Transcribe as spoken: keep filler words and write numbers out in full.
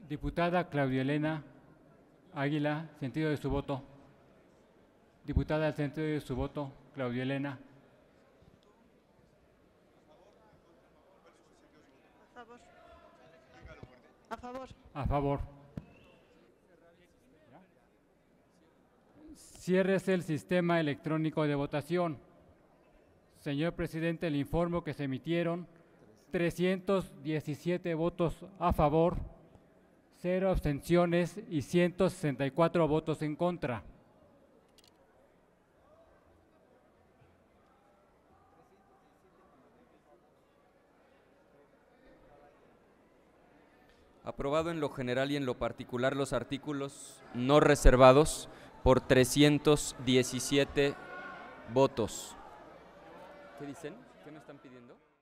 Diputada Claudia Elena Águila, sentido de su voto. Diputada, el sentido de su voto, Claudia Elena. A favor. A favor. A favor. Ciérrese el sistema electrónico de votación. Señor presidente, le informo que se emitieron trescientos diecisiete votos a favor, cero abstenciones y ciento sesenta y cuatro votos en contra. Aprobado en lo general y en lo particular los artículos no reservados por trescientos diecisiete votos. ¿Qué dicen? ¿Qué me están pidiendo?